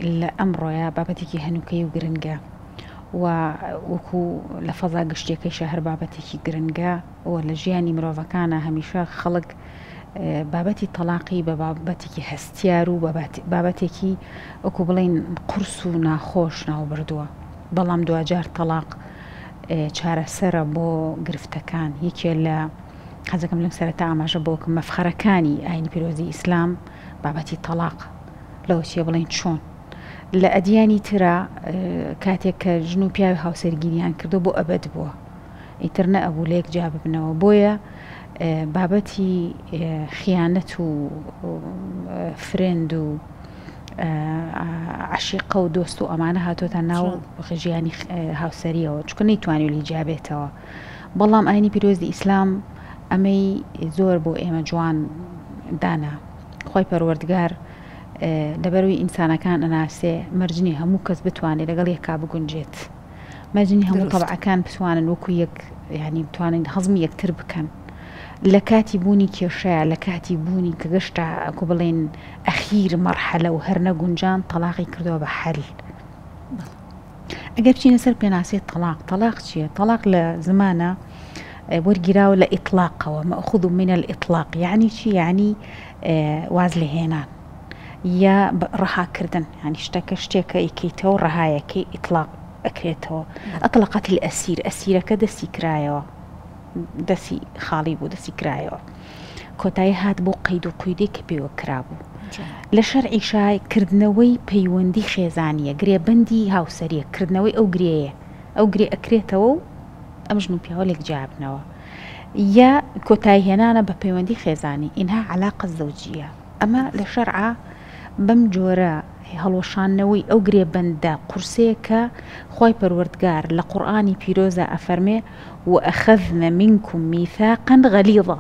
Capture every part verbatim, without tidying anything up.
لە ئەمڕۆیە بابەتێکی هەنووکەی و گرنگە و وەکو لە فەزا گشتێکەی شەهر بابەتێکی گرنگە و لە ژیانی مرۆڤەکانە هەمیشە خەڵک بابەتی تەلاقی بە بابەتێکی هەستیار و بابەتێکی وەکو بڵین قورس و ناخۆش ناو بردووە، بەڵام دوجار تەلاق چارەسەرە بۆ گرفتەکان. یەکێ لە حەزەکەم لەم سەرەتا ئاماژە بۆکە مەفخەرەکانی ئاینی پیرۆزی ئیسلام بابەتی تەلاق لەوە چیە بڵین چۆن لە ئەدیانی ترە کاتێک کە ژن و پیاوی هاوسەرگیریان کردو بۆ ئەبد بووە، ئیتر نە ئەبوو لەیەک جا ببنەوە. بۆیە بابەتی خیانەت و فرێند و عشیقە و دۆست و ئەمانە هاتۆتە ناو ژیانی هاوسەریەوە، چونکە نەیتوانی لی جابێتەوە. بەڵام ئاینی پیرۆزی ئیسلام ئەمەی زۆر بۆ ئێمە جوان دانا. خۆی پەروەردگار لەبەروی ئینسانەکان ئەناسێ مەرجنی هەموو کەس بتوانێت لەگەڵ یەکا بگونجێت، مەرجنی هەموو تەبعەکان بتوانن وەکو یەک ینی بتوانن هەزمی یەکتر بکەن لە کاتی بوونی کێشەیە، لە کاتی بوونی کە گەشتە ئەکو بڵێن ئەخیر مەرحەلە و هەر نەگونجان تەلاقی کردەوە بە حەل. ئەگەر بچینە سەر پێناسێت تەلاق، تەلاق چییە؟ تەلاق لە زمانە وەرگیراوە لە ئیطلاقەوە، مەأخوذ من الإطلاق. یعنی چی؟ یعنی واز لێهێنان یا ڕەهاکردن، ینی شتەکە شتێکە ئیکەیتەوە ڕەهایەکەی ئیطلاق ئەکرێتەوە. ئەطلقەت الئەسیر، ئەسیرەکە دەستی کرایەوە، دەستی خاڵی بوو، دەستی کرایەوە، کۆتایی هات بۆ قەید و قویدێک کە پێوە کرابوو. لە شەرعی شای کردنەوەی پەیوەندی خێزانیە، گرێبەندی هاوسەریە، کردنەوەی ئەو گرێیە، ئەو گرێ ئەکرێتەوە و ئەم ژن و پیاوە لێک جابنەوە، یا کۆتایی هێنانە بە پەیوەندی خێزانی، ئینها عەلاقە زەوجیە. ئەمە لە شەرعە بەم جۆرە هەڵوەشانەوەی ئەو گرێبەندە قورسەیە کە خۆی پەروەردگار لە قورئانی پیرۆزە ئەفەرمێ وەئەخەذنە منکم میثاقا غەلیظا،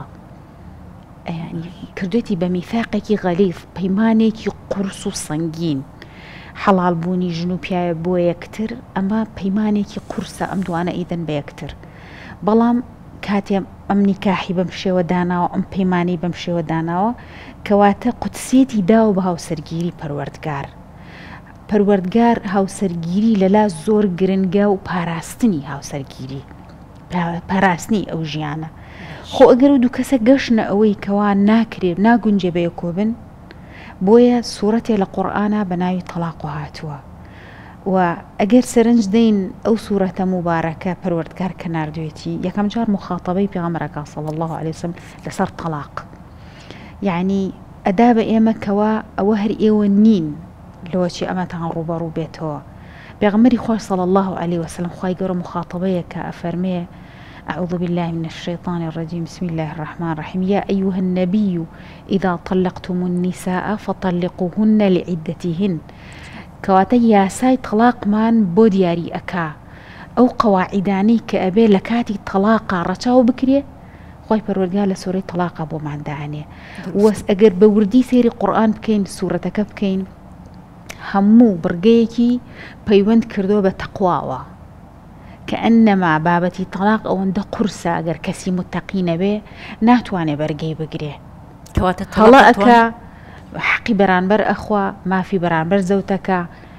یعنی کردوێتی بە میثاقێکی غەلیظ، پەیمانێکی قورس و سەنگین. حەڵال بوونی ژن و پیاوە بۆ یەکتر ئەمە پەیمانێکی قورسە، ئەم دوانە ئیدەن بە یەکتر. بەڵام کاتێ ئەم نیکاحی بەم شێوە داناوە، ئەم پەیمانەی بەم شێوە داناوە، کەواتە قودسیەتی داوە بە هاوسەرگیری پەروەردگار. پەروەردگار هاوسەرگیری لەلا زۆر گرنگە و پاراستنی هاوسەرگیری، پاراستنی ئەو ژیانە. خۆ ئەگەر و دوو کەسە گەشتنە ئەوەی کەوا ناکرێت ناگونجێ بە یەکۆ بن، بۆیە سوورەتێ لە قورئانە بە ناوی تەلاق هاتووە. و ئەگەر سەرنج دەین ئەو سوورەتە مبارەکە پەروەردگار کە ناردوێتی، یەکەم جار مخاتەبەی پێغەمبەرەکە صلی الله عليه وسلم لەسەر تەلاق، یعنی ئەدا بە ئێمە کەوا ئەوە هەر ئێوە نین لەوە چی ئەمەتان ڕوبەڕوو بێتەوە. پێغەمبەری خۆی صلی الله عليه وسلم خی گەورە مخاتەبەیە کە ئەفەرمێ أعوذ بالله من الشيطان الرجيم بسم الله الرحمن الرحيم يا أيها النبي إذا طلقتم النساء فطلقوهن لعدتهن. کەواتە یاسای تەلاقمان بۆ دیاری ئەکا ئەو قەواعیدانەی کە ئەبێ لە کاتی تەلاقا ڕەچاو بکرێ، خۆی پەروەردگار لە سوورەی تەلاقا بۆماندانێ. وەس ئەگەر بە وردی سێری قورئان بکەین، سوورەتەکە بکەین، هەموو بڕگەیەکی پەیوەند کردووە بە تەقواوە، کە ئەنەما بابەتی تەلاق ئەوەندە قورسە ئەگەر کەسی متەقی نەبێ ناتوانێ بەرگەی بگرێ. کەواتە هەڵە ئەکا حەقی بەرامبەر ئەخوا، مافی بەرامبەر زەوتەکە،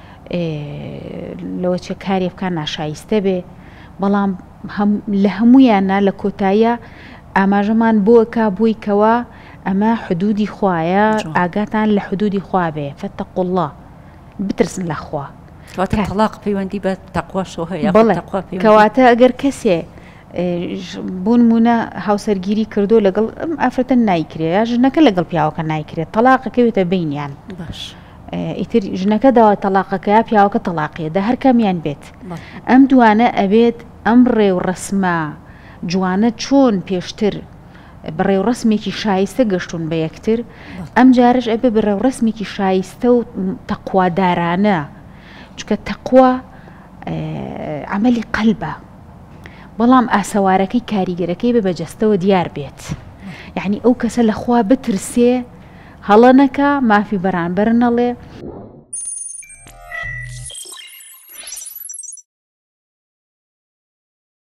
لەوە چێ کاری بکان ناشایستە بێ. بەڵام لە هەموویانە لە کۆتاییە ئاماژەمان بۆکە بووی کەوا ئەمە حدودی خوایە، ئاگاتان لە حدودی خوا بێ، فەتەقوا الله، بترسن لە خوا. کەواتە تەلاق پەیوەندی بە تەقواشەوە هەیە. بەڵێ کەواتە ئەگەر کەسێ بوونمونە هاوسەرگیری کردو لەگەڵ ئافرەتە نایکرێت، یا ژنەکە لەگەڵ پیاوەکە نایکرێت، تەلاقەکەوێتە بینیان. ئیتر ژنەکە داوا تەلاقەکە یا پیاوەکە تەلاقیە، دا هەر کامیان بێت. ئەم دوانە ئەبێت ئەم ڕێو ڕسمە جوانە چۆن پێشتر بڕێو ڕسمێکی شایستە گەشتون بە یەکتر، ئەم جارش ئەبێ بڕێو ڕسمێکی شایستە و تەقوادارانە، چکە تەقوا عملی قەلبە. بەڵام ئاسەوارەکەی کاریگەرەکەی بە بەجەستەوە دیار بێت، یعنی ئەو کەسە لەخوا بترسێ، هەڵە نەکا، مافی بەرامبەر نەڵێ،